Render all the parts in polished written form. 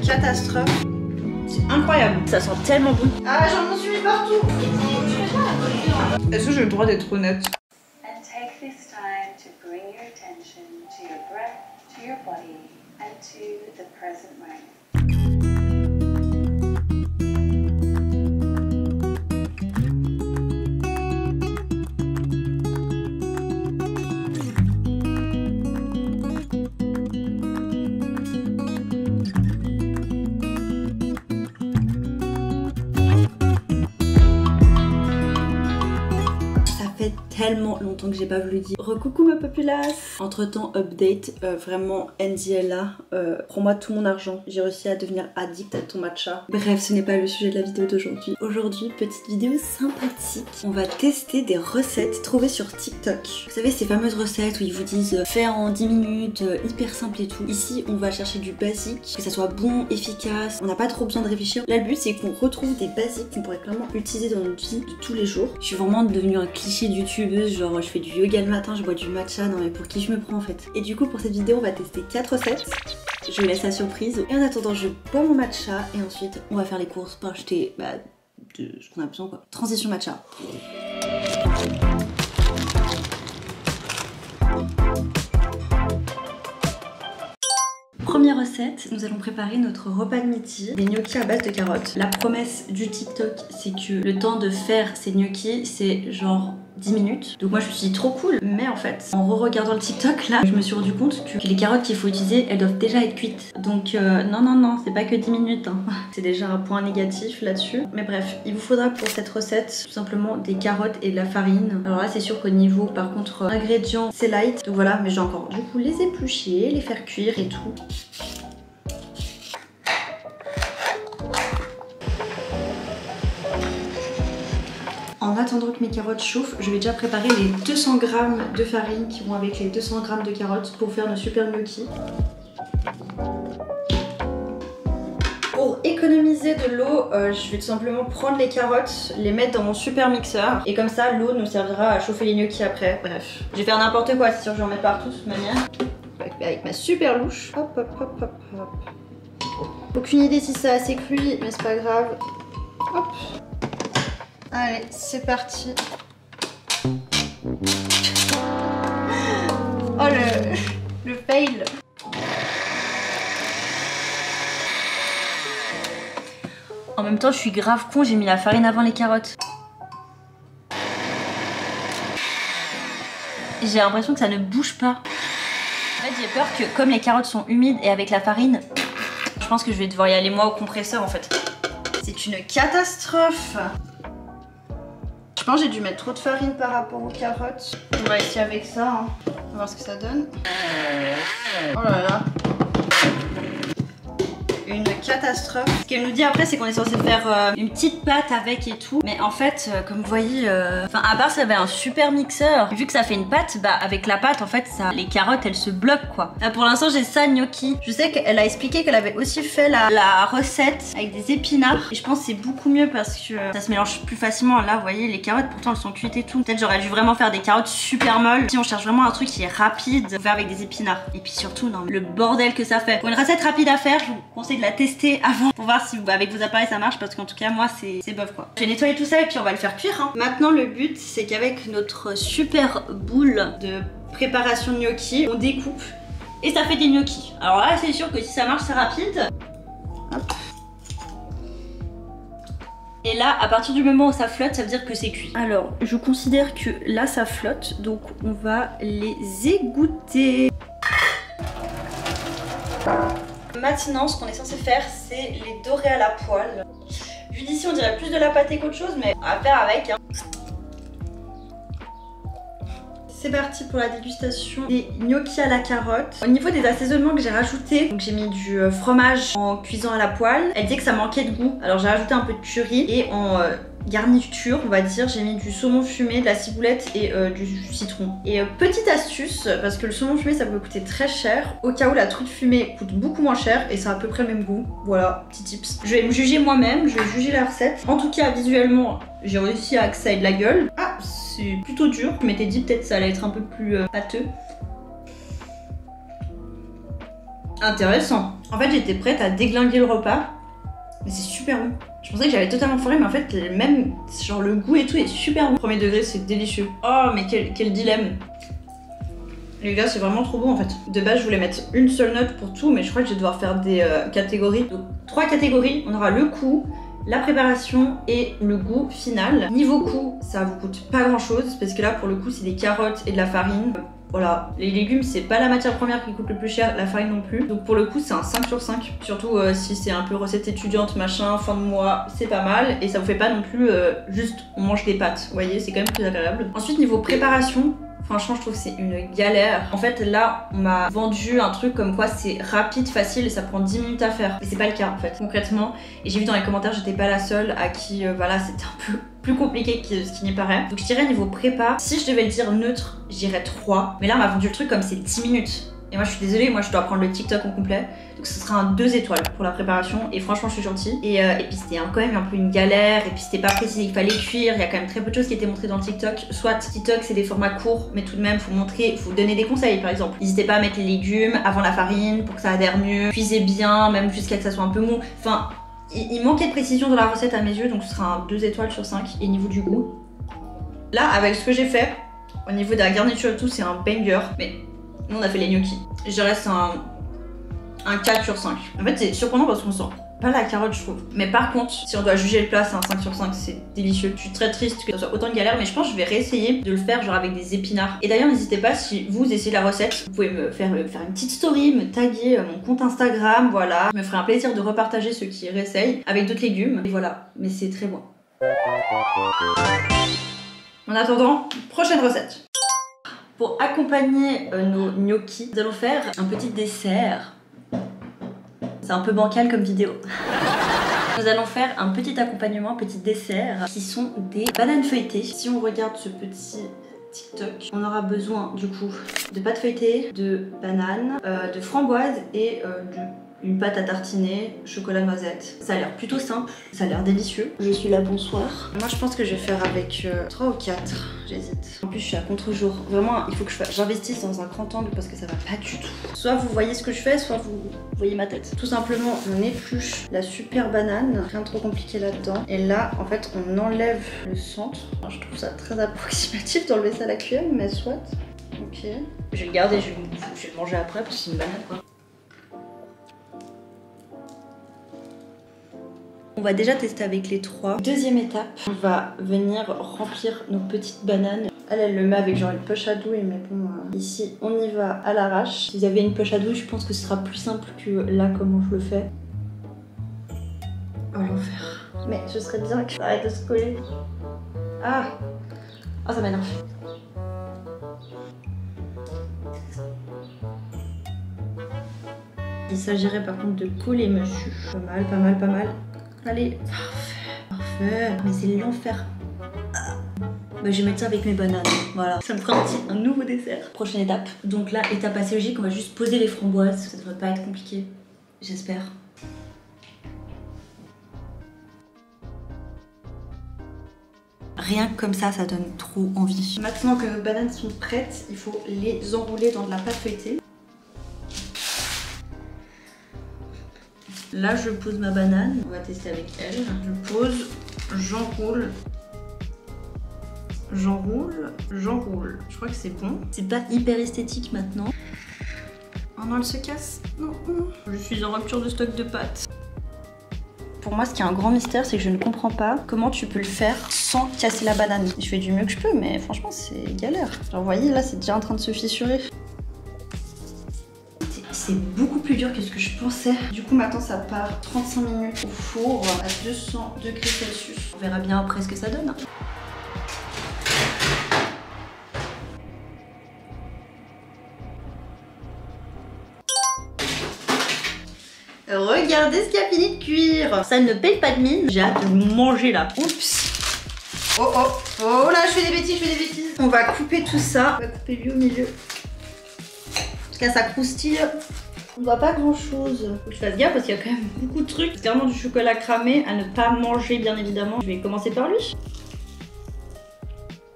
catastrophe. C'est incroyable. Ça sent tellement bon. Ah, j'en suis mis partout. Est-ce que j'ai le droit d'être honnête? And take this time to bring your attention to your breath, to your body, and to the present moment. Tellement longtemps que j'ai pas voulu dire recoucou ma populace. Entre temps update, vraiment Andy est là, prends-moi tout mon argent, j'ai réussi à devenir addict à ton matcha. Bref, ce n'est pas le sujet de la vidéo d'aujourd'hui. Aujourd'hui, petite vidéo sympathique, on va tester des recettes trouvées sur TikTok. Vous savez ces fameuses recettes où ils vous disent faire en 10 minutes, hyper simple et tout. Ici on va chercher du basique, que ça soit bon, efficace, on n'a pas trop besoin de réfléchir. Là le but c'est qu'on retrouve des basiques qu'on pourrait clairement utiliser dans notre vie de tous les jours. Je suis vraiment devenue un cliché de YouTube. Genre je fais du yoga le matin, je bois du matcha, non mais pour qui je me prends en fait. Et du coup pour cette vidéo on va tester 4 recettes. Je vous laisse la surprise. Et en attendant je bois mon matcha et ensuite on va faire les courses pour acheter de ce qu'on a besoin quoi. Transition matcha. Première recette, nous allons préparer notre repas de midi, des gnocchis à base de carottes. La promesse du TikTok, c'est que le temps de faire ces gnocchis, c'est genre 10 minutes. Donc moi je me suis dit trop cool, mais en fait, en re-regardant le TikTok là, je me suis rendu compte que les carottes qu'il faut utiliser, elles doivent déjà être cuites. Donc non, c'est pas que 10 minutes. Hein. C'est déjà un point négatif là-dessus. Mais bref, il vous faudra pour cette recette tout simplement des carottes et de la farine. Alors là c'est sûr qu'au niveau par contre ingrédients, c'est light. Donc voilà, mais j'ai encore du coup les éplucher, les faire cuire et tout. En attendant que mes carottes chauffent, je vais déjà préparer les 200 g de farine qui vont avec les 200 g de carottes pour faire nos super gnocchis. Pour économiser de l'eau, je vais tout simplement prendre les carottes, les mettre dans mon super mixeur et comme ça l'eau nous servira à chauffer les gnocchis après. Bref, je vais faire n'importe quoi, c'est sûr que je vais en mettre partout de toute manière. Avec ma super louche. Hop hop hop hop hop. Aucune idée si c'est assez cuit, mais c'est pas grave. Hop. Allez, c'est parti. Oh le fail. En même temps, je suis grave con, j'ai mis la farine avant les carottes. J'ai l'impression que ça ne bouge pas. En fait, j'ai peur que comme les carottes sont humides et avec la farine, je pense que je vais devoir y aller moi au compresseur en fait. C'est une catastrophe. Je pense que j'ai dû mettre trop de farine par rapport aux carottes. On va essayer avec ça, hein. On va voir ce que ça donne. Oh là là. Une catastrophe. Ce qu'elle nous dit après c'est qu'on est censé faire une petite pâte avec et tout. Mais en fait comme vous voyez, enfin à part ça avait un super mixeur. Vu que ça fait une pâte, bah avec la pâte en fait ça, les carottes elles se bloquent quoi. Là pour l'instant j'ai ça gnocchi. Je sais qu'elle a expliqué qu'elle avait aussi fait la recette avec des épinards. Et je pense que c'est beaucoup mieux parce que ça se mélange plus facilement. Là vous voyez les carottes pourtant elles sont cuites et tout. Peut-être j'aurais dû vraiment faire des carottes super molles. Si on cherche vraiment un truc qui est rapide, on va faire avec des épinards. Et puis surtout non, le bordel que ça fait. Pour une recette rapide à faire, je vous conseille de la tester avant pour voir si avec vos appareils ça marche parce qu'en tout cas moi c'est bof quoi. Je vais nettoyer tout ça et puis on va le faire cuire hein. Maintenant le but c'est qu'avec notre super boule de préparation de gnocchi on découpe et ça fait des gnocchis. Alors là c'est sûr que si ça marche c'est rapide. Hop. Et là à partir du moment où ça flotte ça veut dire que c'est cuit. Alors je considère que là ça flotte donc on va les égoutter. Maintenant, ce qu'on est censé faire, c'est les dorer à la poêle. Vu d'ici, on dirait plus de la pâté qu'autre chose, mais on va faire avec. Hein. C'est parti pour la dégustation des gnocchis à la carotte. Au niveau des assaisonnements que j'ai rajouté, donc j'ai mis du fromage en cuisant à la poêle. Elle disait que ça manquait de goût, alors j'ai rajouté un peu de curry et en garniture, on va dire, j'ai mis du saumon fumé, de la ciboulette et du citron. Et petite astuce, parce que le saumon fumé ça peut coûter très cher, au cas où la truffe fumée coûte beaucoup moins cher et c'est à peu près le même goût. Voilà, petit tips. Je vais me juger moi-même, je vais juger la recette. En tout cas, visuellement, j'ai réussi à que ça ait de la gueule. Ah, c'est plutôt dur. Je m'étais dit peut-être ça allait être un peu plus pâteux. Intéressant. En fait, j'étais prête à déglinguer le repas, mais c'est super bon. Je pensais que j'avais totalement foiré, mais en fait, même genre le goût et tout est super bon. Premier degré, c'est délicieux. Oh, mais quel dilemme. Les gars, c'est vraiment trop bon en fait. De base, je voulais mettre une seule note pour tout, mais je crois que je vais devoir faire des catégories. Donc, 3 catégories. On aura le coût, la préparation et le goût final. Niveau coût, ça vous coûte pas grand chose, parce que là, pour le coup, c'est des carottes et de la farine. Voilà, les légumes c'est pas la matière première qui coûte le plus cher, la farine non plus. Donc pour le coup c'est un 5 sur 5. Surtout si c'est un peu recette étudiante machin, fin de mois, c'est pas mal. Et ça vous fait pas non plus juste on mange des pâtes, vous voyez, c'est quand même plus agréable. Ensuite niveau préparation, franchement je trouve que c'est une galère. En fait là on m'a vendu un truc comme quoi c'est rapide, facile et ça prend 10 minutes à faire. Mais c'est pas le cas en fait, concrètement. Et j'ai vu dans les commentaires, j'étais pas la seule à qui voilà c'était un peu plus compliqué que ce qui n'y paraît. Donc je dirais niveau prépa, si je devais le dire neutre, je dirais 3. Mais là on m'a vendu le truc comme c'est 10 minutes. Et moi je suis désolée, moi je dois prendre le TikTok en complet. Donc ce sera un 2 étoiles pour la préparation. Et franchement je suis gentille. Et puis c'était quand même un peu une galère. Et puis c'était pas précis, il fallait cuire. Il y a quand même très peu de choses qui étaient montrées dans le TikTok. Soit TikTok c'est des formats courts, mais tout de même faut montrer, faut donner des conseils par exemple. N'hésitez pas à mettre les légumes avant la farine pour que ça adhère mieux. Cuisez bien, même jusqu'à que ça soit un peu mou. Enfin, il manquait de précision dans la recette à mes yeux, donc ce sera un 2 étoiles sur 5. Et niveau du goût, là avec ce que j'ai fait, au niveau de la garniture et tout, c'est un banger. Mais nous on a fait les gnocchis. Je reste un 4 sur 5. En fait c'est surprenant parce qu'on sent pas la carotte je trouve. Mais par contre, si on doit juger le plat, c'est un 5 sur 5, c'est délicieux. Je suis très triste que ça soit autant de galère, mais je pense que je vais réessayer de le faire genre avec des épinards. Et d'ailleurs n'hésitez pas, si vous essayez la recette, vous pouvez me faire une petite story, me taguer mon compte Instagram, voilà. Je me ferai un plaisir de repartager ceux qui réessayent avec d'autres légumes. Et voilà, mais c'est très bon. En attendant, prochaine recette. Pour accompagner nos gnocchis, nous allons faire un petit dessert. C'est un peu bancal comme vidéo. Nous allons faire un petit accompagnement, un petit dessert qui sont des bananes feuilletées. Si on regarde ce petit TikTok, on aura besoin du coup de pâte feuilletée, de bananes, de framboises et une pâte à tartiner, chocolat noisette. Ça a l'air plutôt simple, ça a l'air délicieux. Je suis là, bonsoir. Moi je pense que je vais faire avec 3 ou 4, j'hésite. En plus je suis à contre-jour. Vraiment il faut que j'investisse dans un grand angle parce que ça va pas du tout. Soit vous voyez ce que je fais, soit vous voyez ma tête. Tout simplement on épluche la super banane, rien de trop compliqué là-dedans. Et là en fait on enlève le centre. Alors, je trouve ça très approximatif d'enlever ça à la cuillère, mais soit. Ok. Je vais le garder, je vais le manger après parce que c'est une banane quoi. On va déjà tester avec les 3. Deuxième étape, on va venir remplir nos petites bananes. Elle le met avec genre une poche à douille, mais bon, ici on y va à l'arrache. Si vous avez une poche à douille, je pense que ce sera plus simple que là comment je le fais. Oh l'enfer. Mais ce serait bien que ça arrête de se coller. Ah, oh, ça m'énerve. Il s'agirait par contre de coller monsieur. Pas mal, pas mal, pas mal. Allez, parfait, mais c'est l'enfer. Bah, je vais mettre ça avec mes bananes, voilà. Ça me fera un nouveau dessert. Prochaine étape. Donc là, étape assez logique, on va juste poser les framboises. Ça devrait pas être compliqué, j'espère. Rien que comme ça donne trop envie. Maintenant que nos bananes sont prêtes, il faut les enrouler dans de la pâte feuilletée. Là, je pose ma banane. On va tester avec elle. Je pose, j'enroule. J'enroule, j'enroule. Je crois que c'est bon. C'est pas hyper esthétique maintenant. Oh non, elle se casse. Non, non. Je suis en rupture de stock de pâtes. Pour moi, ce qui est un grand mystère, c'est que je ne comprends pas comment tu peux le faire sans casser la banane. Je fais du mieux que je peux, mais franchement, c'est galère. Genre, vous voyez, là, c'est déjà en train de se fissurer. C'est beaucoup plus dur que ce que je pensais. Du coup maintenant ça part 35 minutes au four à 200 degrés Celsius. On verra bien après ce que ça donne. Regardez ce qui a fini de cuire. Ça ne paye pas de mine. J'ai hâte de manger là. Oups. Oh oh. Oh là, je fais des bêtises, On va couper tout ça. On va couper lui au milieu. En tout cas, ça croustille. On ne voit pas grand chose. Faut que je fasse gaffe parce qu'il y a quand même beaucoup de trucs. C'est clairement du chocolat cramé à ne pas manger, bien évidemment. Je vais commencer par lui.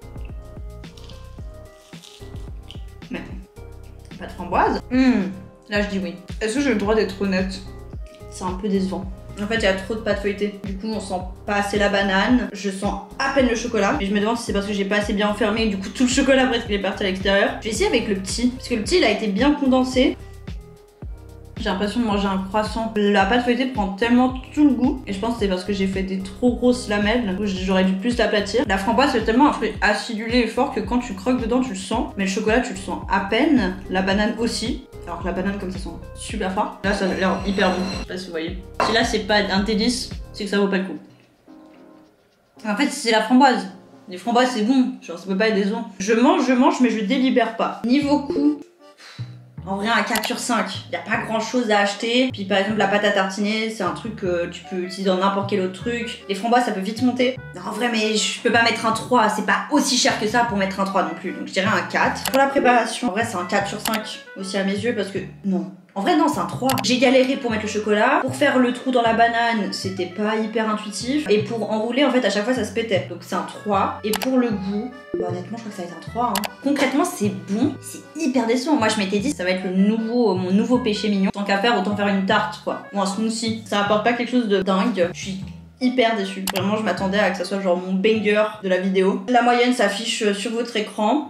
Mais pas de framboise. Là je dis oui. Est-ce que j'ai le droit d'être honnête? C'est un peu décevant. En fait, il y a trop de pâte feuilletée. Du coup, on sent pas assez la banane. Je sens à peine le chocolat. Et je me demande si c'est parce que j'ai pas assez bien enfermé et du coup, tout le chocolat presque il est parti à l'extérieur. Je vais essayer avec le petit. Parce que le petit, il a été bien condensé. J'ai l'impression de manger un croissant. La pâte feuilletée prend tellement tout le goût. Et je pense que c'est parce que j'ai fait des trop grosses lamelles. Donc j'aurais dû plus l'aplatir. La framboise, c'est tellement un fruit acidulé et fort que quand tu croques dedans, tu le sens. Mais le chocolat, tu le sens à peine. La banane aussi. Alors que la banane, comme ça sent super fort. Là, ça a l'air hyper bon. Je sais pas si vous voyez. Si là, c'est pas un délice, c'est que ça vaut pas le coup. En fait, c'est la framboise. Les framboises, c'est bon. Genre, ça peut pas être décevant. Je mange, mais je délibère pas. Niveau coût, en vrai, un 4 sur 5. Y a pas grand chose à acheter. Puis par exemple, la pâte à tartiner, c'est un truc que tu peux utiliser dans n'importe quel autre truc. Les framboises, ça peut vite monter. Non, en vrai, mais je peux pas mettre un 3. C'est pas aussi cher que ça pour mettre un 3 non plus. Donc je dirais un 4. Pour la préparation, en vrai, c'est un 4 sur 5 aussi à mes yeux parce que non. En vrai, non, c'est un 3. J'ai galéré pour mettre le chocolat. Pour faire le trou dans la banane, c'était pas hyper intuitif. Et pour enrouler, en fait, à chaque fois, ça se pétait. Donc c'est un 3. Et pour le goût, bah, honnêtement, je crois que ça va être un 3. Hein. Concrètement, c'est bon. C'est hyper décevant. Moi, je m'étais dit, ça va être mon nouveau péché mignon. Tant qu'à faire, autant faire une tarte, quoi. Ou un smoothie. Ça apporte pas quelque chose de dingue. Je suis hyper déçue. Vraiment, je m'attendais à que ça soit genre mon banger de la vidéo. La moyenne s'affiche sur votre écran.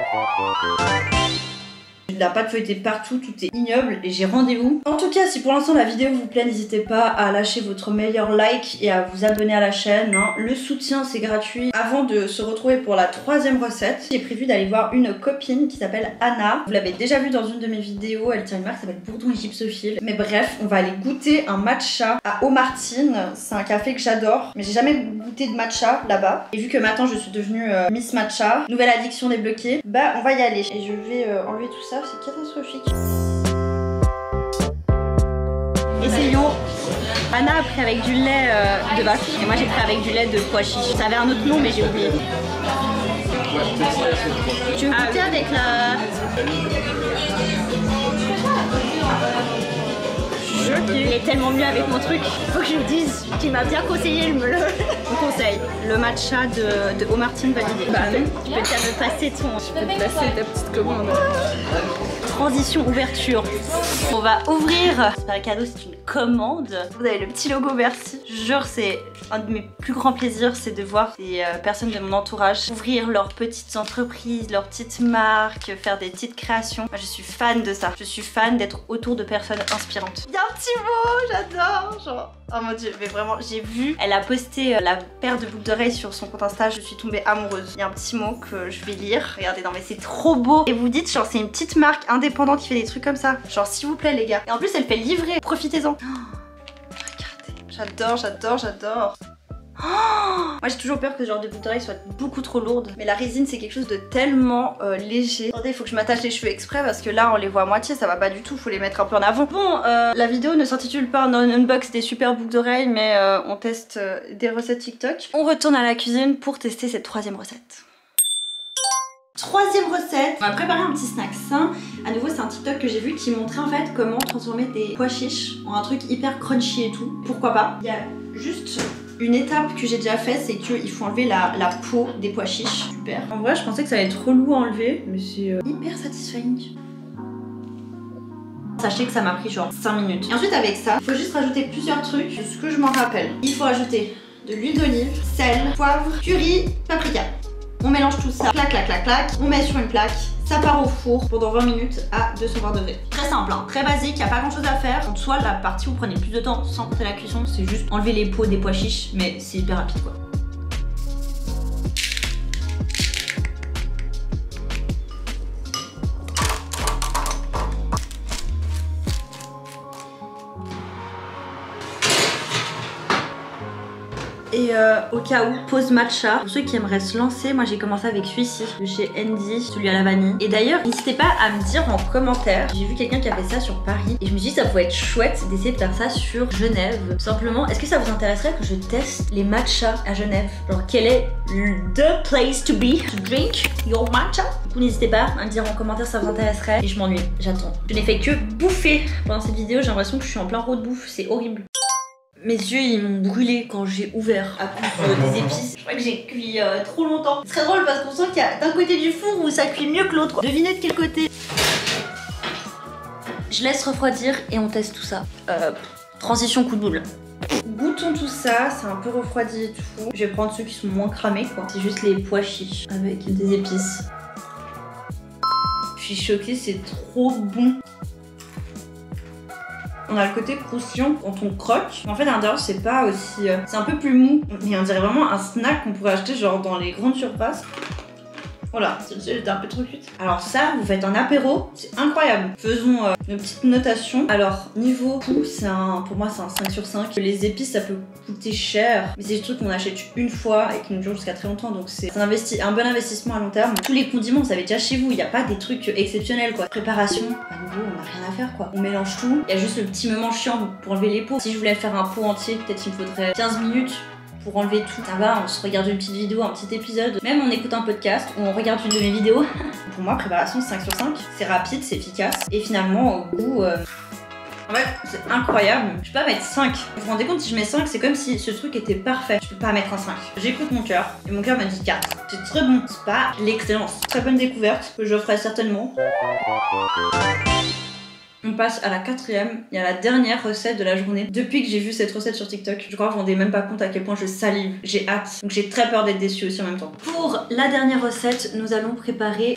De la pâte feuilletée partout, tout est ignoble et j'ai rendez-vous. En tout cas, si pour l'instant la vidéo vous plaît, n'hésitez pas à lâcher votre meilleur like et à vous abonner à la chaîne. Hein. Le soutien, c'est gratuit. Avant de se retrouver pour la 3e recette, j'ai prévu d'aller voir une copine qui s'appelle Anna. Vous l'avez déjà vue dans une de mes vidéos, elle tient une marque qui s'appelle Bourdon Égyptophile. Mais bref, on va aller goûter un matcha à Aumartine. C'est un café que j'adore, mais j'ai jamais goûté de matcha là-bas. Et vu que maintenant je suis devenue Miss Matcha, nouvelle addiction débloquée, bah on va y aller. Et je vais enlever tout ça. C'est catastrophique. Essayons. Anna a pris avec du lait de vache et moi j'ai pris avec du lait de pois chiche. Ça avait un autre nom mais j'ai oublié. Tu veux goûter avec la... Il est tellement mieux avec mon truc. Faut que je le dise. Tu m'as bien conseillé le conseil. Le matcha de Aumartine validé. Bah non. Tu peux déjà me passer ton... Je peux te passer ta petite commande. Transition ouverture. On va ouvrir. C'est pas un cadeau, c'est une commande. Vous avez le petit logo merci. Je jure, c'est un de mes plus grands plaisirs, c'est de voir des personnes de mon entourage ouvrir leurs petites entreprises, leurs petites marques, faire des petites créations. Moi, je suis fan de ça. Je suis fan d'être autour de personnes inspirantes. Il y a un petit mot, j'adore. Genre, oh mon dieu, mais vraiment, j'ai vu. Elle a posté la paire de boucles d'oreilles sur son compte Insta. Je suis tombée amoureuse. Il y a un petit mot que je vais lire. Regardez, non mais c'est trop beau. Et vous dites, genre, c'est une petite marque indépendante qui fait des trucs comme ça. Genre, s'il vous plaît, les gars. Et en plus, elle fait livrer. Profitez-en. J'adore, j'adore, j'adore. Oh, moi j'ai toujours peur que ce genre de boucles d'oreilles soit beaucoup trop lourde. Mais la résine c'est quelque chose de tellement léger. Attendez, il faut que je m'attache les cheveux exprès parce que là on les voit à moitié, ça va pas du tout, faut les mettre un peu en avant. Bon, la vidéo ne s'intitule pas un unbox des super boucles d'oreilles, mais on teste des recettes TikTok. On retourne à la cuisine pour tester cette 3e recette. 3e recette, on va préparer un petit snack sain. À nouveau c'est un TikTok que j'ai vu qui montrait en fait comment transformer des pois chiches en un truc hyper crunchy et tout. Pourquoi pas. Il y a juste une étape que j'ai déjà faite, c'est qu'il faut enlever la peau des pois chiches. Super. En vrai je pensais que ça allait être relou à enlever, mais c'est hyper satisfying. Sachez que ça m'a pris genre 5 minutes. Et ensuite avec ça, il faut juste rajouter plusieurs trucs de ce que je m'en rappelle. Il faut rajouter de l'huile d'olive, sel, poivre, curry, paprika. On mélange tout ça, clac, clac, clac, clac. On met sur une plaque, ça part au four pendant 20 minutes à 220 degrés. Très simple, hein, très basique, y a pas grand chose à faire. En soit la partie où vous prenez plus de temps sans compter la cuisson, c'est juste enlever les peaux des pois chiches, mais c'est hyper rapide quoi. Et au cas où, pause matcha. Pour ceux qui aimeraient se lancer, moi j'ai commencé avec celui-ci de chez Andy, celui à la vanille. Et d'ailleurs, n'hésitez pas à me dire en commentaire. J'ai vu quelqu'un qui a fait ça sur Paris et je me suis dit ça pouvait être chouette d'essayer de faire ça sur Genève. Tout simplement, est-ce que ça vous intéresserait que je teste les matchas à Genève? Genre quel est the place to be to drink your matcha? Du coup, n'hésitez pas à me dire en commentaire si ça vous intéresserait. Et je m'ennuie, j'attends. Je n'ai fait que bouffer pendant cette vidéo, j'ai l'impression que je suis en plein road bouffe, c'est horrible. Mes yeux ils m'ont brûlé quand j'ai ouvert à cause des épices. Je crois que j'ai cuit trop longtemps. C'est très drôle parce qu'on sent qu'il y a d'un côté du four où ça cuit mieux que l'autre. Devinez de quel côté. Je laisse refroidir et on teste tout ça. Transition coup de boule. Goûtons tout ça, c'est un peu refroidi et tout. Je vais prendre ceux qui sont moins cramés quoi. C'est juste les pois chiches avec des épices. Je suis choquée, c'est trop bon. On a le côté croustillant quand on croque. En fait, à l'intérieur, c'est pas aussi... c'est un peu plus mou. Et on dirait vraiment un snack qu'on pourrait acheter genre dans les grandes surfaces. Voilà, celle-ci elle était un peu trop cuite. Alors ça, vous faites un apéro, c'est incroyable. Faisons une petite notation. Alors, niveau coût, pour moi c'est un 5 sur 5. Les épices, ça peut coûter cher, mais c'est des trucs qu'on achète une fois et qui nous durent jusqu'à très longtemps, donc c'est un bon investissement à long terme. Tous les condiments, vous avez déjà chez vous, il n'y a pas des trucs exceptionnels quoi. Préparation, à nouveau, on n'a rien à faire quoi. On mélange tout, il y a juste le petit moment chiant pour enlever les pots. Si je voulais faire un pot entier, peut-être il me faudrait 15 minutes. Pour enlever tout, ça va, on se regarde une petite vidéo, un petit épisode. Même on écoute un podcast ou on regarde une de mes vidéos. Pour moi, préparation 5 sur 5. C'est rapide, c'est efficace. Et finalement, au goût, en fait, c'est incroyable. Je peux pas mettre 5. Vous vous rendez compte, si je mets 5, c'est comme si ce truc était parfait. Je peux pas mettre un 5. J'écoute mon cœur. Et mon cœur m'a dit 4. C'est très bon. C'est pas l'excellence. Très bonne découverte que je ferai certainement. On passe à la 4e et à la dernière recette de la journée. Depuis que j'ai vu cette recette sur TikTok, je crois que vous vous rendez même pas compte à quel point je salive. J'ai hâte. Donc j'ai très peur d'être déçue aussi en même temps. Pour la dernière recette, nous allons préparer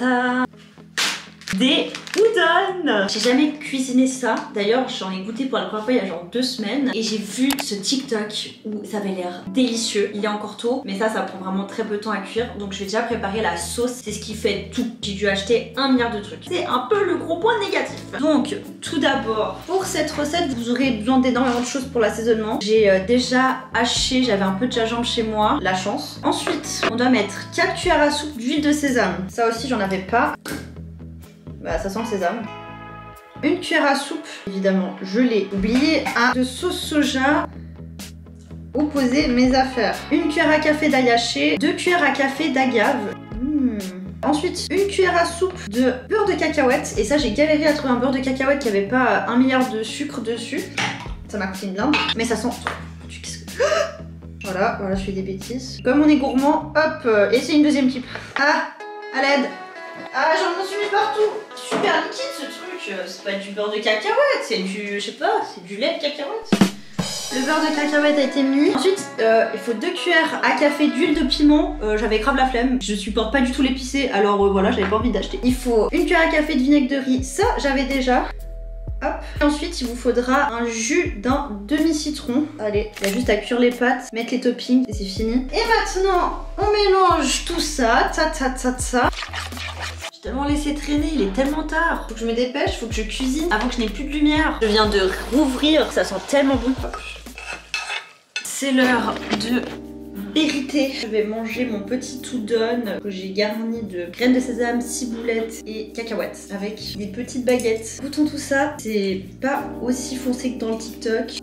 des udon. J'ai jamais cuisiné ça. D'ailleurs, j'en ai goûté pour la première fois il y a genre 2 semaines. Et j'ai vu ce TikTok où ça avait l'air délicieux. Il est encore tôt, mais ça prend vraiment très peu de temps à cuire. Donc je vais déjà préparer la sauce. C'est ce qui fait tout. J'ai dû acheter 1 milliard de trucs. C'est un peu le gros point négatif. Donc, tout d'abord, pour cette recette, vous aurez besoin d'énormément de choses pour l'assaisonnement. J'ai déjà haché, j'avais un peu de gingembre chez moi. La chance. Ensuite, on doit mettre 4 cuillères à soupe d'huile de sésame. Ça aussi, j'en avais pas. Bah ça sent le sésame. Une cuillère à soupe, évidemment, je l'ai oublié. De sauce soja. Opposer mes affaires. Une cuillère à café d'ail haché. 2 cuillères à café d'agave. Ensuite, une cuillère à soupe de beurre de cacahuète. Et ça, j'ai galéré à trouver un beurre de cacahuète qui avait pas 1 milliard de sucre dessus. Ça m'a coûté une blinde. Mais ça sent... Voilà, je fais des bêtises. Comme on est gourmand, hop, et c'est une deuxième type. Ah, à l'aide. Ah, j'en suis mis partout. Super liquide ce truc. C'est pas du beurre de cacahuète, c'est du, je sais pas, c'est du lait de cacahuète. Le beurre de cacahuète a été mis. Ensuite, il faut 2 cuillères à café d'huile de piment. J'avais grave la flemme. Je supporte pas du tout l'épicé, alors voilà, j'avais pas envie d'acheter. Il faut 1 cuillère à café de vinaigre de riz. Ça, j'avais déjà. Hop. Et ensuite, il vous faudra un jus d'un demi-citron. Allez, il y a juste à cuire les pâtes, mettre les toppings et c'est fini. Et maintenant, on mélange tout ça. J'ai tellement laissé traîner, il est tellement tard. Faut que je me dépêche, faut que je cuisine avant que je n'ai plus de lumière. Je viens de rouvrir, ça sent tellement bon. C'est l'heure de vérité. Je vais manger mon petit udon que j'ai garni de graines de sésame, ciboulettes et cacahuètes avec des petites baguettes. Goûtons tout ça. C'est pas aussi foncé que dans le TikTok.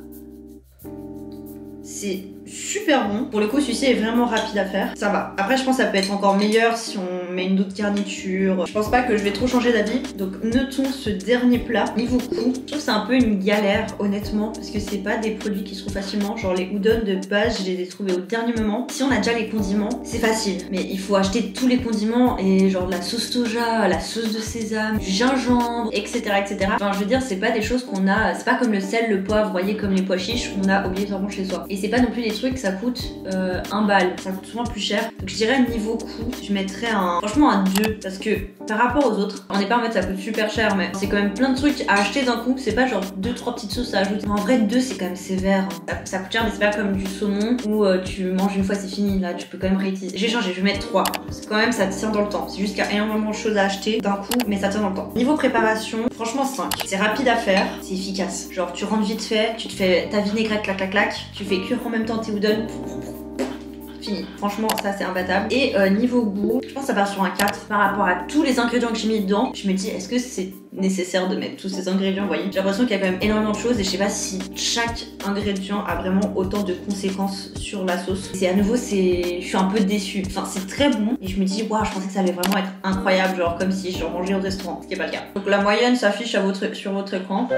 C'est super bon. Pour le coup, celui-ci est vraiment rapide à faire. Ça va. Après, je pense que ça peut être encore meilleur si on met une autre garniture. Je pense pas que je vais trop changer d'avis. Donc, notons ce dernier plat. Niveau coût, je trouve que c'est un peu une galère, honnêtement, parce que c'est pas des produits qui se trouvent facilement. Genre, les udon de base, je les ai trouvés au dernier moment. Si on a déjà les condiments, c'est facile. Mais il faut acheter tous les condiments et genre de la sauce soja, la sauce de sésame, du gingembre, etc., etc. Enfin, je veux dire, c'est pas des choses qu'on a. C'est pas comme le sel, le poivre, vous voyez, comme les pois chiches, on a obligatoirement chez soi. Et c'est pas non plus des trucs que ça coûte 1 balle, ça coûte souvent plus cher. Donc je dirais niveau coût, je mettrais franchement un 2 parce que par rapport aux autres, on n'est pas en mode ça coûte super cher, mais c'est quand même plein de trucs à acheter d'un coup. C'est pas genre 2-3 petites sauces à ajouter. En vrai 2 c'est quand même sévère. Ça coûte cher, mais c'est pas comme du saumon où tu manges une fois c'est fini. Là tu peux quand même réutiliser. J'ai changé, je vais mettre 3 parce que quand même ça tient dans le temps. C'est juste qu'il y a énormément de choses à acheter d'un coup, mais ça tient dans le temps. Niveau préparation, franchement 5. C'est rapide à faire, c'est efficace. Genre tu rentres vite fait, tu te fais ta vinaigrette clac clac clac, tu fais cuire en même temps tes udon. Fini. Franchement, ça c'est imbattable. Et niveau goût, je pense que ça part sur un 4 par rapport à tous les ingrédients que j'ai mis dedans. Je me dis, est-ce que c'est nécessaire de mettre tous ces ingrédients, vous voyez? J'ai l'impression qu'il y a quand même énormément de choses et je sais pas si chaque ingrédient a vraiment autant de conséquences sur la sauce. Et à nouveau, je suis un peu déçue. Enfin, c'est très bon et je me dis, waouh, je pensais que ça allait vraiment être incroyable, genre comme si j'en mangeais au restaurant, ce qui est pas le cas. Donc la moyenne s'affiche sur votre écran.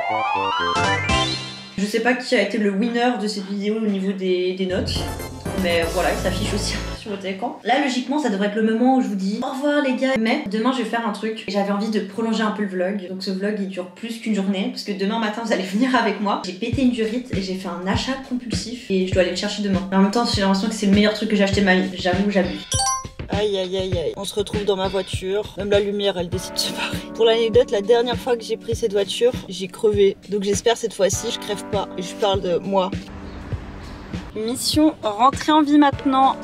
Je sais pas qui a été le winner de cette vidéo au niveau des notes, mais voilà, il s'affiche aussi sur votre écran. Là, logiquement, ça devrait être le moment où je vous dis au revoir les gars. Mais demain, je vais faire un truc. J'avais envie de prolonger un peu le vlog. Donc ce vlog, il dure plus qu'une journée. Parce que demain matin, vous allez venir avec moi. J'ai pété une durite et j'ai fait un achat compulsif. Et je dois aller le chercher demain. Mais en même temps, j'ai l'impression que c'est le meilleur truc que j'ai acheté de ma vie. J'avoue, j'abuse. Aïe aïe aïe aïe, on se retrouve dans ma voiture. Même la lumière, elle décide de se barrer. Pour l'anecdote, la dernière fois que j'ai pris cette voiture, j'ai crevé. Donc j'espère cette fois-ci, je crève pas. Et je parle de moi. Mission rentrer en vie maintenant.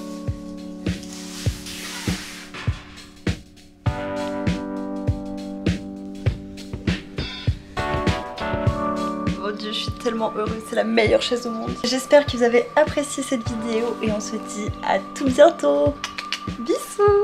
Oh Dieu, je suis tellement heureuse, c'est la meilleure chaise au monde. J'espère que vous avez apprécié cette vidéo et on se dit à tout bientôt. Bisous.